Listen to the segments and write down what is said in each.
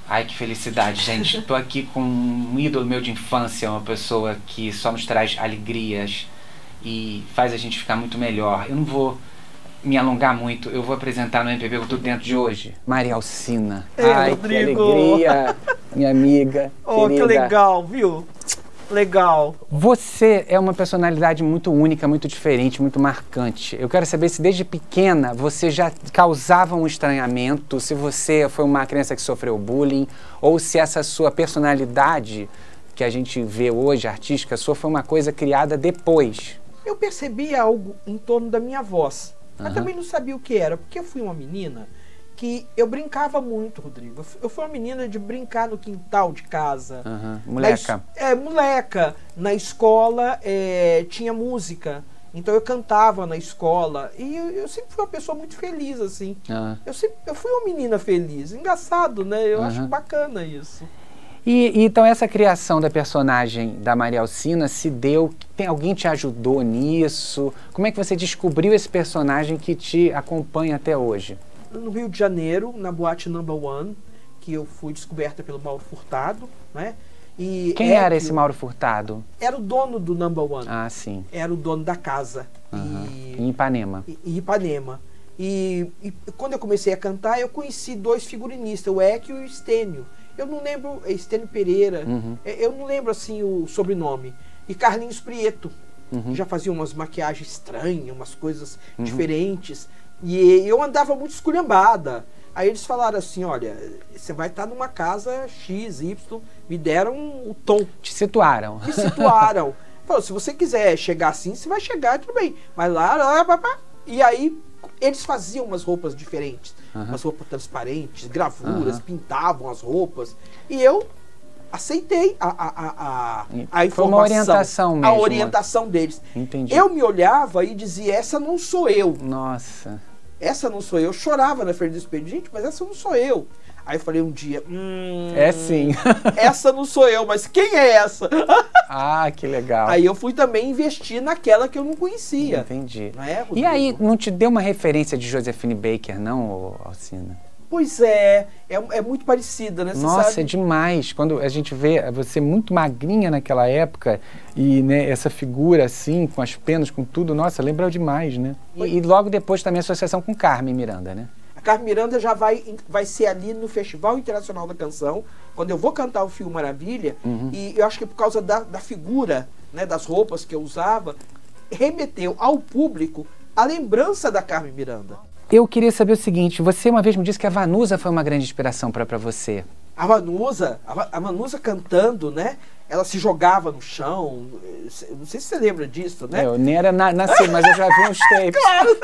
Ai, que felicidade, gente. Tô aqui com um ídolo meu de infância, uma pessoa que só nos traz alegrias e faz a gente ficar muito melhor. Eu não vou me alongar muito, eu vou apresentar no MPB Tudo Dentro de hoje. Maria Alcina. Ei, ai, Rodrigo. que alegria, minha amiga, Oh, querida. que legal, viu? Legal. Você é uma personalidade muito única, muito diferente, muito marcante. Eu quero saber se desde pequena você já causava um estranhamento, se você foi uma criança que sofreu bullying, ou se essa sua personalidade que a gente vê hoje, artística sua, foi uma coisa criada depois. Eu percebi algo em torno da minha voz, mas também não sabia o que era, porque eu fui uma menina que eu brincava muito, Rodrigo. Eu fui uma menina de brincar no quintal de casa. Moleca. Moleca. Na escola tinha música, então eu cantava na escola. E eu sempre fui uma pessoa muito feliz, assim. Eu fui uma menina feliz. Engraçado, né? Eu acho bacana isso. E então essa criação da personagem da Maria Alcina se deu... Alguém te ajudou nisso? Como é que você descobriu esse personagem que te acompanha até hoje? No Rio de Janeiro, na boate Number One, que eu fui descoberta pelo Mauro Furtado, né? E quem era esse Mauro Furtado? Era o dono do Number One. Ah, sim. Era o dono da casa. Em Ipanema. Em Ipanema. E quando eu comecei a cantar, eu conheci dois figurinistas, o Equio e o Estênio. Eu não lembro, Estênio Pereira, eu não lembro assim o sobrenome. E Carlinhos Prieto, que já fazia umas maquiagens estranhas, umas coisas diferentes. E eu andava muito esculhambada. Aí eles falaram assim, olha, você vai estar numa casa X, Y, me deram o tom. Te situaram. Me situaram. Falou, se você quiser chegar assim, você vai chegar, tudo bem. Mas lá, e aí eles faziam umas roupas diferentes. Umas roupas transparentes, gravuras, pintavam as roupas. E eu aceitei a informação. Foi uma orientação mesmo. A orientação deles. Entendi. Eu me olhava e dizia, essa não sou eu. Nossa. Essa não sou eu. Eu chorava na frente do espelho. Gente, mas essa não sou eu. Aí eu falei um dia, é sim. Essa não sou eu, mas quem é essa? Ah, que legal. Aí eu fui também investir naquela que eu não conhecia. Entendi. Não é, e aí, não te deu uma referência de Josephine Baker, não, Alcina? Pois é muito parecida, né? Você Nossa, sabe? É demais. Quando a gente vê você muito magrinha naquela época e né, essa figura assim, com as penas, com tudo, nossa, lembra demais, né? E logo depois também a associação com Carmen Miranda, né? A Carmen Miranda já vai ser ali no Festival Internacional da Canção, quando eu vou cantar o Fio Maravilha, e eu acho que por causa da figura, né, das roupas que eu usava, remeteu ao público a lembrança da Carmen Miranda. Eu queria saber o seguinte, você uma vez me disse que a Vanusa foi uma grande inspiração para você. A Vanusa cantando, né? Ela se jogava no chão. Não sei se você lembra disso, né? Eu nem era nascido, mas eu já vi uns tapes. Claro!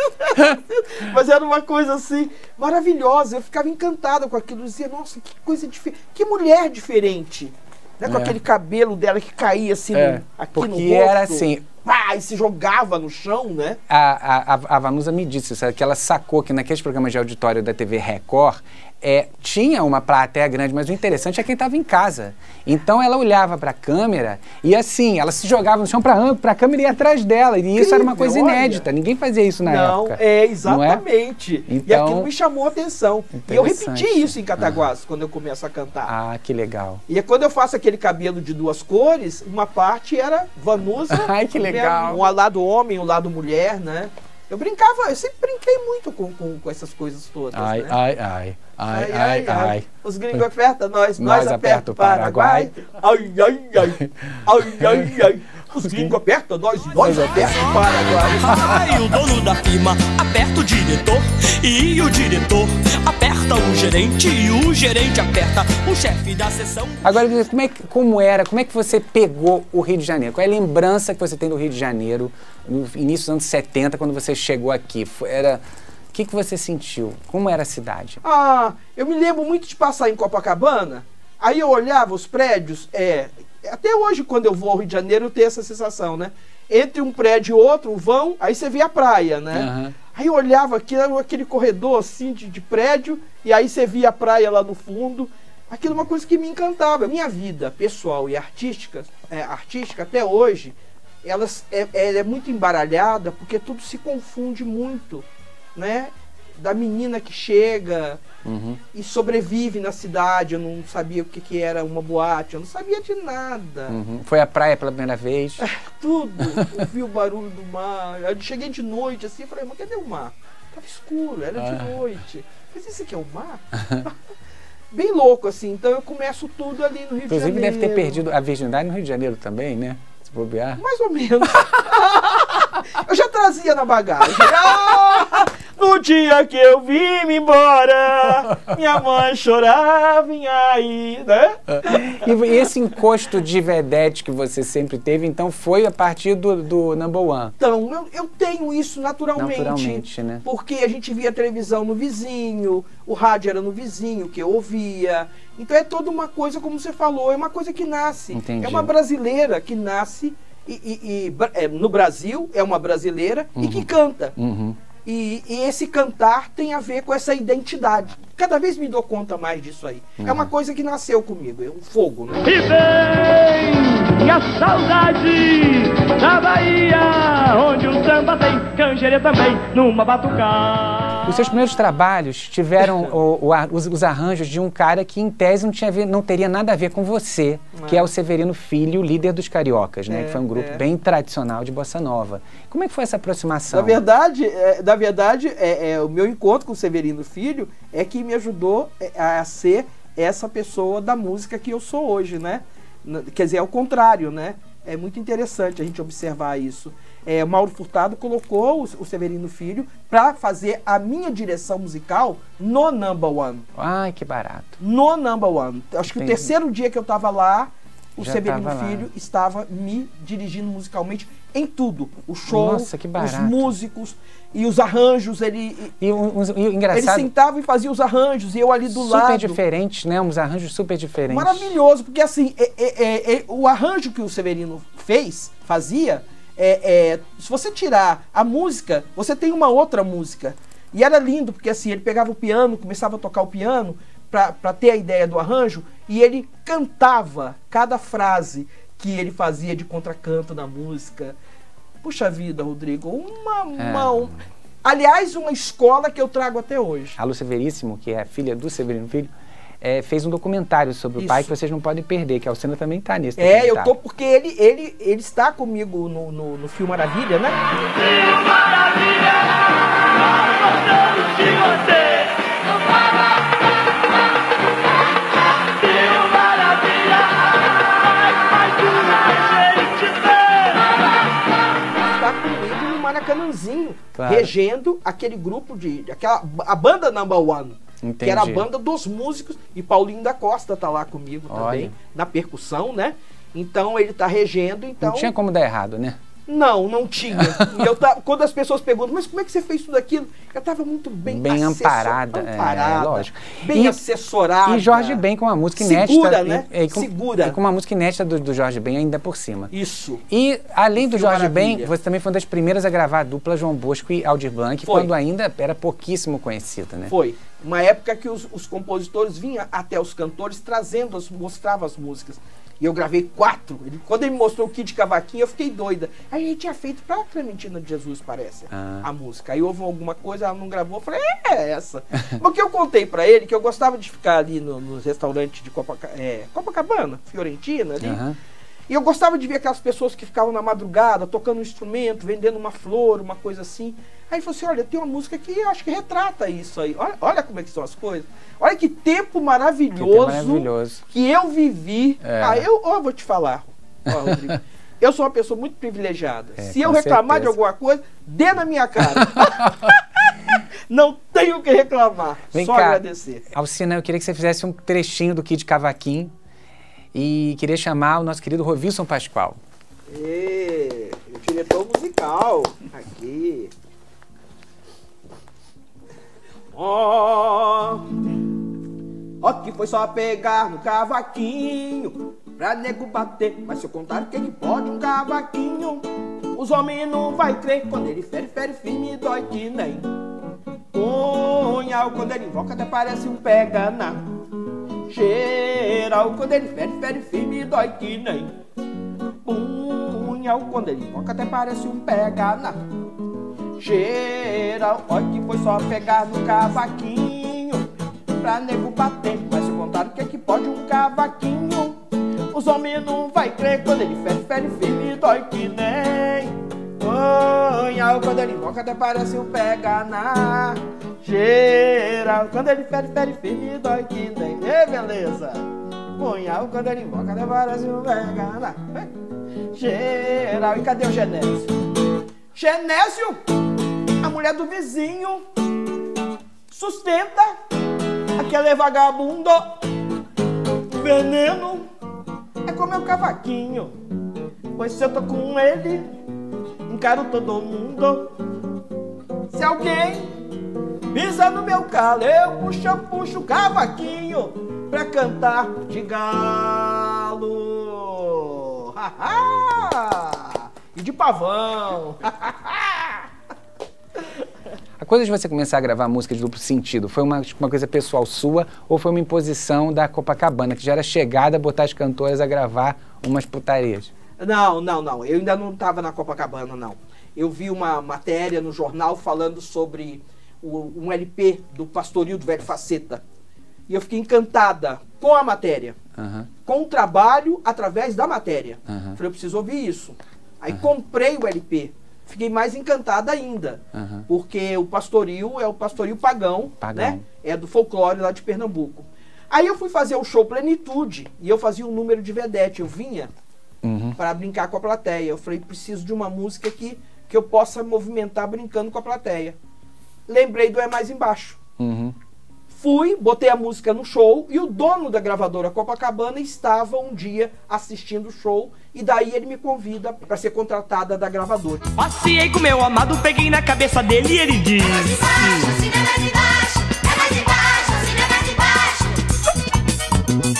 Mas era uma coisa assim, maravilhosa. Eu ficava encantada com aquilo. Eu dizia, nossa, que coisa diferente. Que mulher diferente. Né? Com aquele cabelo dela que caía assim aqui no rosto. Porque era assim... E se jogava no chão, né? A Vanusa me disse, sabe, que ela sacou que naqueles programas de auditório da TV Record tinha uma plateia grande, mas o interessante é quem estava em casa. Então ela olhava para a câmera e assim, ela se jogava no chão para a câmera e ia atrás dela. E isso era uma coisa inédita, ninguém fazia isso na época. Exatamente. Então, e aquilo me chamou a atenção. E eu repeti isso em Cataguases, quando eu começo a cantar. Ah, que legal. E quando eu faço aquele cabelo de duas cores, uma parte era Vanusa, ai, que legal. Um lado homem, um lado mulher, né? Eu sempre brinquei muito com essas coisas todas, né? Ai. Os gringos apertam nós aperta o Paraguai. Ai. Os gringos apertam nós aperta o Paraguai. Ai, o dono da firma aperta o diretor e o diretor aperta o gerente e o gerente aperta o chefe da sessão. Agora, como é que você pegou o Rio de Janeiro? Qual é a lembrança que você tem do Rio de Janeiro no início dos anos 70, quando você chegou aqui? O que você sentiu? Como era a cidade? Eu me lembro muito de passar em Copacabana, aí eu olhava os prédios, até hoje quando eu vou ao Rio de Janeiro eu tenho essa sensação, né? Entre um prédio e outro, um vão, aí você vê a praia, né? Aí eu olhava aquele corredor assim de prédio, e aí você via a praia lá no fundo. Aquilo é uma coisa que me encantava. Minha vida pessoal e artística até hoje, ela é muito embaralhada, porque tudo se confunde muito, né? da menina que chega e sobrevive na cidade. Eu não sabia o que era uma boate, eu não sabia de nada. Foi à praia pela primeira vez? Tudo. Eu vi o barulho do mar. Eu cheguei de noite assim e falei, mas cadê o mar? Tava escuro, era de noite. Mas esse aqui é o mar? Bem louco, assim. Então eu começo tudo ali no Rio de Janeiro. Inclusive deve ter perdido a virgindade no Rio de Janeiro também, né? Se bobear. Mais ou menos. Eu já trazia na bagagem. No dia que eu vim embora, minha mãe chorava em aí, né? E esse encosto de vedete que você sempre teve, então foi a partir do Number One? Então, eu tenho isso naturalmente. Naturalmente, né? Porque a gente via televisão no vizinho, o rádio era no vizinho, que eu ouvia. Então é toda uma coisa, como você falou, é uma coisa que nasce. Entendi. É uma brasileira que nasce no Brasil, é uma brasileira e que canta. E esse cantar tem a ver com essa identidade. Cada vez me dou conta mais disso aí. É uma coisa que nasceu comigo, é um fogo, né? E vem a saudade da Bahia, onde o samba tem canjeira também, numa batucada. Os seus primeiros trabalhos tiveram os arranjos de um cara que, em tese, não teria nada a ver com você, que é o Severino Filho, líder dos Cariocas, né? Que foi um grupo bem tradicional de bossa nova. Como é que foi essa aproximação? Na verdade, o meu encontro com o Severino Filho é que me ajudou a ser essa pessoa da música que eu sou hoje, né? Quer dizer, é o contrário, né? É muito interessante a gente observar isso. O Mauro Furtado colocou o Severino Filho para fazer a minha direção musical no Number One. Ai, que barato. No Number One. Acho que o terceiro dia que eu estava lá, o Já Severino tava Filho lá. estava me dirigindo musicalmente em tudo. O show, Nossa, que barato. os músicos e os arranjos. Ele engraçado, sentava e fazia os arranjos e eu ali do lado. super diferentes, né? Uns arranjos super diferentes. Maravilhoso, porque assim, o arranjo que o Severino fazia, se você tirar a música, você tem uma outra música. E era lindo, porque assim, ele pegava o piano, começava a tocar o piano para ter a ideia do arranjo, e ele cantava cada frase que ele fazia de contracanto na música. Puxa vida, Rodrigo, aliás, uma escola que eu trago até hoje. A Lu Severíssimo, que é a filha do Severino Filho, fez um documentário sobre o pai que vocês não podem perder, que a Alcina também está nesse documentário. Eu tô porque ele está comigo no Fio Maravilha, né? Fio Maravilha, gostamos de você. Fio Maravilha, faz uma gente ver. Está comigo no Maracanãzinho, Claro. regendo aquele grupo a banda Number One. Entendi. Que era a banda dos músicos, e Paulinho da Costa tá lá comigo também, Olha. na percussão, né? Então ele tá regendo, então... Não tinha como dar errado, né? Não tinha. E quando as pessoas perguntam, mas como é que você fez tudo aquilo? Eu tava muito bem amparada, lógico. Bem assessorada. E Jorge Ben com uma música inédita. Segura, né? Segura. E com uma música inédita do Jorge Ben ainda por cima. Isso. E além do Fio Jorge Ben, Maravilha. você também foi uma das primeiras a gravar a dupla João Bosco e Aldir Blanc, Foi. quando ainda era pouquíssimo conhecida, né? Foi. Uma época que os compositores vinham até os cantores mostravam as músicas. E eu gravei 4. Quando ele me mostrou o Kid Cavaquinho, eu fiquei doida. Aí a gente tinha feito pra Clementina de Jesus, parece, a música. Aí houve alguma coisa, ela não gravou, eu falei, é essa. Porque eu contei pra ele que eu gostava de ficar ali nos restaurantes de Copacabana, Fiorentina, ali. E eu gostava de ver aquelas pessoas que ficavam na madrugada, tocando um instrumento, vendendo uma flor, uma coisa assim. Aí ele falou assim, olha, tem uma música que eu acho que retrata isso aí. Olha como é que são as coisas. Olha que tempo maravilhoso que eu vivi. Eu vou te falar, Rodrigo. Eu sou uma pessoa muito privilegiada. Se eu reclamar de alguma coisa, dê na minha cara. Não tenho o que reclamar, só agradecer. Alcina, eu queria que você fizesse um trechinho do Kid Cavaquinho e queria chamar o nosso querido Rovilson Pascoal. O diretor musical, aqui. Ó que foi só pegar no cavaquinho pra nego bater. Mas se eu contar que ele pode um cavaquinho, os homens não vai crer. Quando ele fere firme, dói que nem punhal. Quando ele invoca até parece um pega-na geral. Quando ele fere firme, dói que nem punhal. Quando ele invoca até parece um pega-na Geral, olha que foi só pegar no cavaquinho pra nego bater. Mas se contar o que é que pode um cavaquinho, os homens não vai crer. Quando ele fere firme, dói que nem punhal. Quando ele invoca até parece um pega na geral. Quando ele fere firme, dói que nem, ei, beleza. Punhal, quando ele invoca até parece um pega na geral. E cadê o Genésio? Genésio, a mulher do vizinho, sustenta aquele vagabundo. Veneno é como o cavaquinho, pois se eu tô com ele, encaro todo mundo. Se alguém pisa no meu calo, eu puxo o cavaquinho pra cantar de galo. E de pavão. A coisa de você começar a gravar música de duplo sentido foi uma coisa pessoal sua ou foi uma imposição da Copacabana, que já era chegada a botar as cantoras a gravar umas putarias? Não. Eu ainda não estava na Copacabana, não. Eu vi uma matéria no jornal falando sobre um LP do Pastoril do Velho Faceta. E eu fiquei encantada com a matéria, com o trabalho através da matéria. Falei, eu preciso ouvir isso. Aí comprei o LP. Fiquei mais encantada ainda, porque o Pastoril é o Pastoril pagão, né? É do folclore lá de Pernambuco. Aí eu fui fazer o show Plenitude e eu fazia um número de vedete. Eu vinha para brincar com a plateia. Eu falei, preciso de uma música que eu possa movimentar brincando com a plateia. Lembrei do É Mais Embaixo. Fui, botei a música no show e o dono da gravadora Copacabana estava um dia assistindo o show e daí ele me convida para ser contratada da gravadora. Passei com meu amado, peguei na cabeça dele e ele disse: é mais embaixo, assim é mais embaixo, é mais embaixo, assim é mais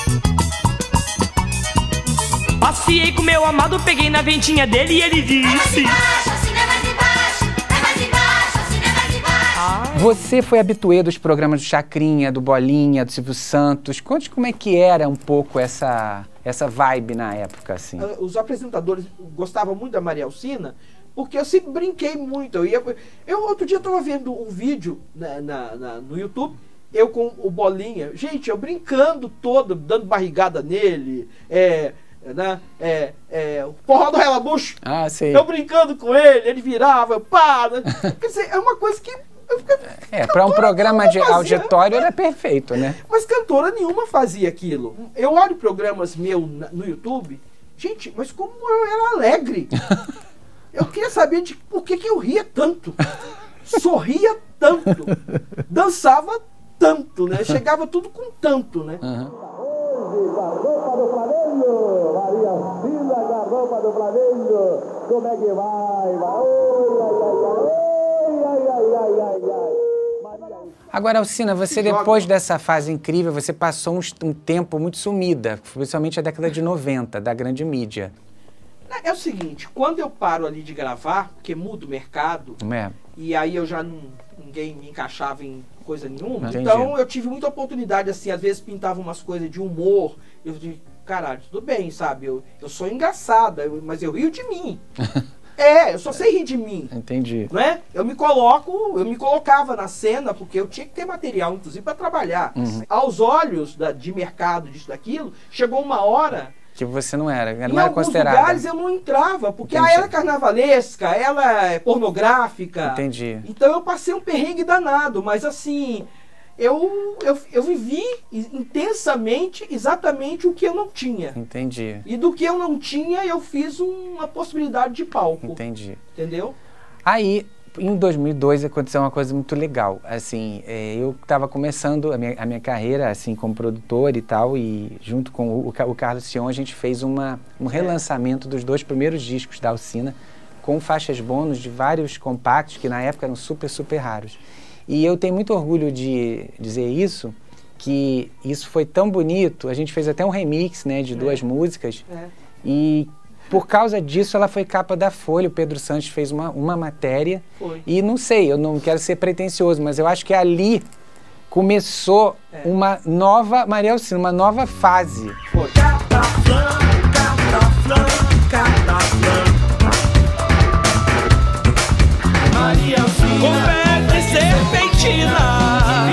embaixo. Passei com meu amado, peguei na ventinha dele e ele disse: é mais embaixo, assim é mais embaixo, é mais embaixo, assim é mais embaixo. Você foi habituê dos programas do Chacrinha, do Bolinha, do Silvio Santos. Conte como é que era um pouco essa vibe na época, assim. Os apresentadores gostavam muito da Maria Alcina, porque eu sempre brinquei muito. Eu outro dia estava vendo um vídeo no YouTube, eu com o Bolinha. Gente, eu brincando todo, dando barrigada nele, o forró do Relabucho. Ah, sei. Eu brincando com ele, ele virava, eu para. Quer dizer, é uma coisa que... para um programa de auditório era perfeito, né? Mas cantora nenhuma fazia aquilo. Eu olho programas meus no YouTube, gente, mas como eu era alegre. Eu queria saber de por que eu ria tanto, sorria tanto, dançava tanto, né? Chegava tudo com tanto, né? Hoje, garropa do Flamengo, Maria Alcina, garropa do Flamengo, como é que vai? Agora, Alcina, você depois dessa fase incrível, você passou um tempo muito sumida, principalmente a década de 90, da grande mídia. É o seguinte, quando eu paro ali de gravar, porque muda o mercado, e aí eu já ninguém me encaixava em coisa nenhuma, então eu tive muita oportunidade, assim, às vezes pintava umas coisas de humor, eu digo, caralho, tudo bem, sabe, eu sou engraçada, mas eu rio de mim. Eu só sei rir de mim. Entendi. Não é? Eu me colocava na cena, porque eu tinha que ter material, inclusive, para trabalhar. Aos olhos de mercado, disso, daquilo, chegou uma hora... Que você não era Em alguns lugares eu não entrava, porque ela era carnavalesca, ela é pornográfica. Entendi. Então eu passei um perrengue danado, mas assim... Eu vivi intensamente exatamente o que eu não tinha. Entendi. E do que eu não tinha, eu fiz uma possibilidade de palco. Entendi. Entendeu? Aí, em 2002, aconteceu uma coisa muito legal. Assim, eu estava começando a minha carreira, assim, como produtor e tal, e junto com o Carlos Sion, a gente fez um relançamento dos 2 primeiros discos da Alcina, com faixas bônus de vários compactos, que na época eram super, super raros. E eu tenho muito orgulho de dizer isso, que isso foi tão bonito, a gente fez até um remix, né, de 2 músicas, e por causa disso ela foi capa da Folha, o Pedro Santos fez uma matéria, e não sei, eu não quero ser pretencioso, mas eu acho que ali começou uma nova Maria Alcina, uma nova fase. Maria Alcina. com pé de serpentina.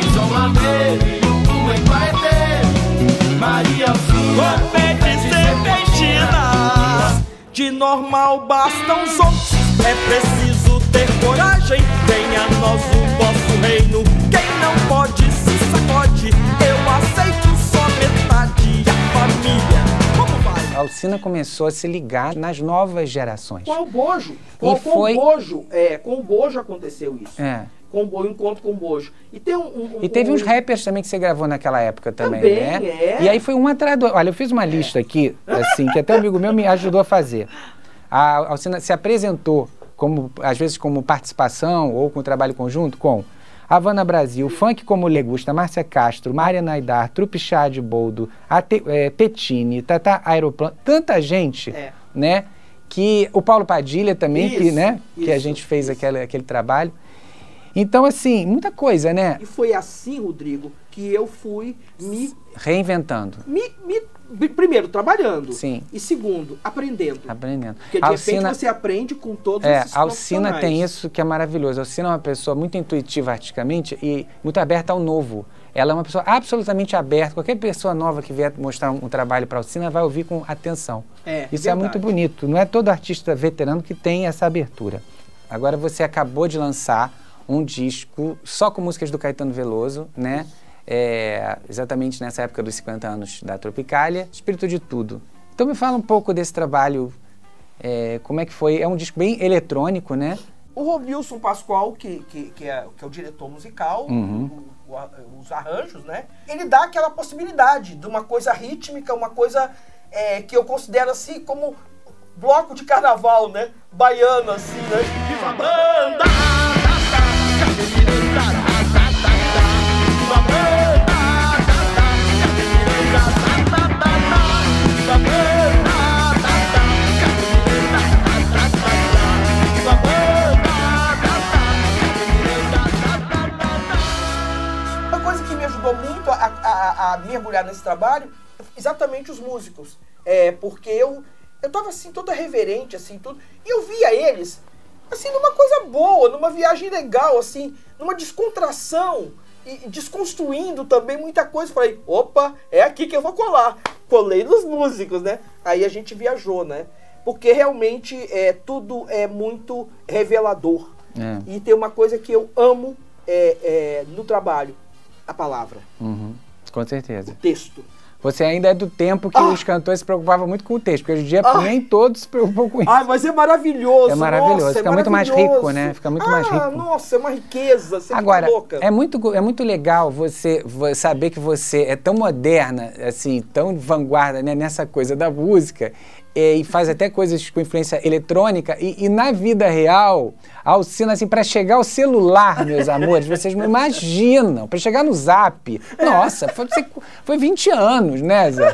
Maria Fina, Com pé de serpentina. De normal bastam os outros, é preciso ter coragem. Venha a nós o vosso reino. Quem não pode se sacode. Eu aceito só metade. A família, como vai? A Alcina começou a se ligar nas novas gerações. Com o Bojo. E foi- Com o Bojo aconteceu isso. É. Com o encontro com o Bojo. E tem E teve uns rappers também que você gravou naquela época também, Também, né? é. E aí foi um atrás do... Olha, eu fiz uma lista aqui, assim, que até um amigo meu me ajudou a fazer. A Alcina se apresentou, como, às vezes como participação ou com trabalho conjunto, com Havana Brasil, Funk Como Lhe Gusta, Márcia Castro, Maria Naidar, Trupe Chá de Boldo, Tetine, Tata Aeroplano, tanta gente, né? Que o Paulo Padilha também, que a gente fez aquele trabalho. Então, assim, muita coisa, né? E foi assim, Rodrigo, que eu fui Reinventando. primeiro, trabalhando. Sim. E segundo, aprendendo. Aprendendo. Porque de repente você aprende com todos esses a Alcina profissionais. tem isso que é maravilhoso. A Alcina é uma pessoa muito intuitiva artisticamente e muito aberta ao novo. Ela é uma pessoa absolutamente aberta. Qualquer pessoa nova que vier mostrar um trabalho para a Alcina vai ouvir com atenção. Isso é muito bonito. Não é todo artista veterano que tem essa abertura. Agora você acabou de lançar um disco só com músicas do Caetano Veloso, né? Exatamente nessa época dos 50 anos da Tropicália, Espírito de Tudo. Então me fala um pouco desse trabalho, como é que foi? É um disco bem eletrônico, né? O Robilson Pascoal, que é o diretor musical, os arranjos, né? Ele dá aquela possibilidade de uma coisa rítmica, uma coisa que eu considero assim como bloco de carnaval, né? Baiano, assim, né? Viva a banda! Uma coisa que me ajudou muito a mergulhar nesse trabalho, exatamente os músicos. Porque eu tava assim, toda reverente, assim, tudo. E eu via eles, assim, numa coisa boa, numa viagem legal, assim, numa descontração. E desconstruindo também muita coisa. Falei, opa, é aqui que eu vou colar. Colei nos músicos, né? Aí a gente viajou, né? Porque realmente tudo é muito revelador. E tem uma coisa que eu amo no trabalho, a palavra. Com certeza. O texto. Você ainda é do tempo que os cantores se preocupavam muito com o texto, porque hoje em dia nem todos se preocupam com isso. Mas é maravilhoso. É maravilhoso, nossa, fica muito mais rico, né? Fica muito mais rico. Nossa, é uma riqueza, você Agora, fica louca. é muito legal você saber que você é tão moderna, assim, tão vanguarda, né, nessa coisa da música, e faz até coisas com influência eletrônica, e na vida real, a Alcina, assim, para chegar ao celular, meus amores, vocês não imaginam, para chegar no Zap, nossa, foi 20 anos, né, Zé?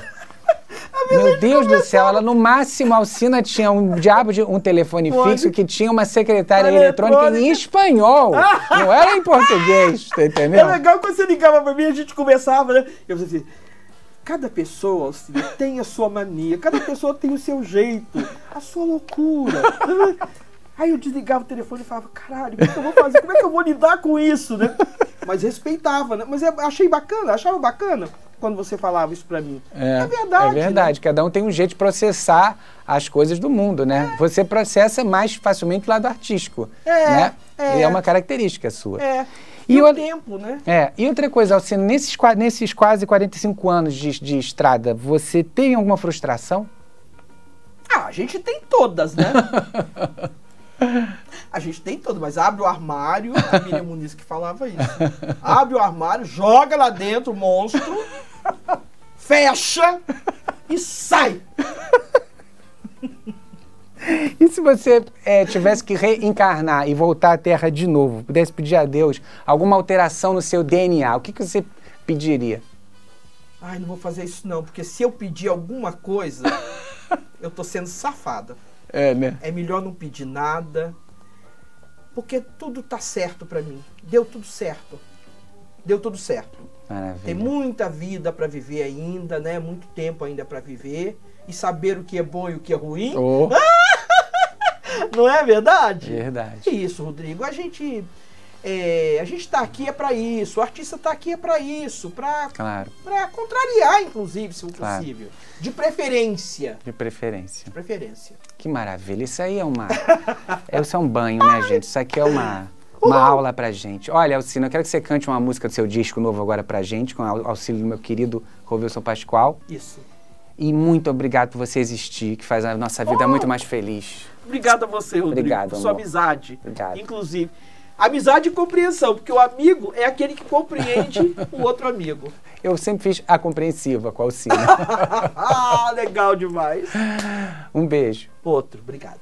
Meu Deus do céu, ela no máximo, a Alcina tinha um diabo de um telefone fixo que tinha uma secretária eletrônica em espanhol, não era em português, tá entendendo? É legal quando você ligava pra mim, a gente conversava, né? Eu falei assim, cada pessoa, Alcina, tem a sua mania, cada pessoa tem o seu jeito, a sua loucura. Aí eu desligava o telefone e falava, caralho, o que eu vou fazer? Como é que eu vou lidar com isso, né? Mas respeitava, né? Mas achava bacana quando você falava isso pra mim. É verdade. É verdade, né? Cada um tem um jeito de processar as coisas do mundo, né? Você processa mais facilmente o lado artístico, né? E é uma característica sua. E o tempo, né? E outra coisa, Alcina, nesses quase 45 anos de estrada, você tem alguma frustração? A gente tem todas, né? A gente tem todas, mas abre o armário, a Miriam Muniz que falava isso. Abre o armário, joga lá dentro o monstro, fecha e sai. E se você tivesse que reencarnar e voltar à Terra de novo, pudesse pedir a Deus alguma alteração no seu DNA, o que você pediria? Ai, não vou fazer isso não, porque se eu pedir alguma coisa, eu tô sendo safada. Né? É melhor não pedir nada, porque tudo tá certo pra mim. Deu tudo certo. Deu tudo certo. Maravilha. Tem muita vida pra viver ainda, né? Muito tempo ainda pra viver. E saber o que é bom e o que é ruim. Oh. Não é verdade? Verdade. É isso, Rodrigo. A gente a gente tá aqui é pra isso, o artista tá aqui é pra isso, pra contrariar, inclusive, se for possível. De preferência. De preferência. De preferência. Que maravilha. Isso aí isso é um banho, né, gente? Isso aqui é uma aula pra gente. Olha, Alcina, eu quero que você cante uma música do seu disco novo agora pra gente, com o auxílio do meu querido Rovilson Pascoal. Isso. E muito obrigado por você existir, que faz a nossa vida muito mais feliz. Obrigado a você, Rodrigo, obrigado, por sua amor. Amizade. Obrigado. Inclusive, amizade e compreensão, porque o amigo é aquele que compreende o outro amigo. Eu sempre fiz a compreensiva com a Alcina. Ah, legal demais. Um beijo. Outro, obrigado.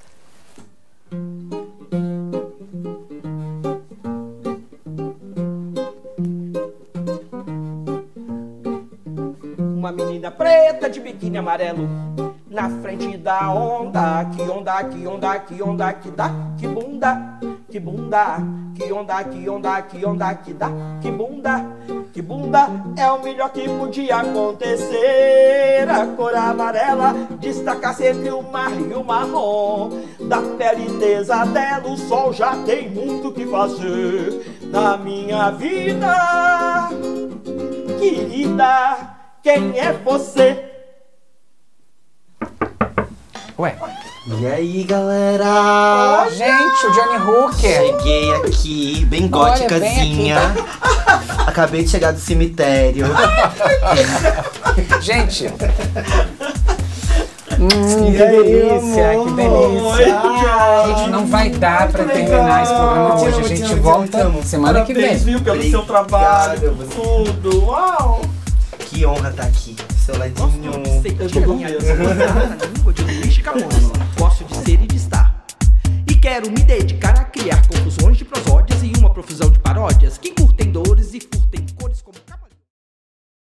Uma menina preta de biquíni amarelo na frente da onda, que onda, que onda, que onda, que dá, que bunda, que bunda, que onda, que onda, que onda, que dá, que bunda, que bunda, é o melhor que podia acontecer. A cor amarela destaca-se entre o mar e o marrom, da pele tesa dela o sol já tem muito o que fazer na minha vida, querida. Quem é você? Ué. E aí, galera? Gente, o Johnny Hooker. Cheguei aqui, bem góticazinha. Acabei de chegar do cemitério. Gente. Que delícia, amor. que delícia. Ai, gente, não vai dar pra terminar esse programa hoje. A gente volta semana que vem. Parabéns, viu, pelo seu trabalho, tudo. Uau! Que honra estar aqui, seu ladinho. Eu tô minha língua de Luiz Camões. Gosto de ser e de estar. E quero me dedicar a criar confusões de prosódias e uma profusão de paródias que curtem dores e furtem cores como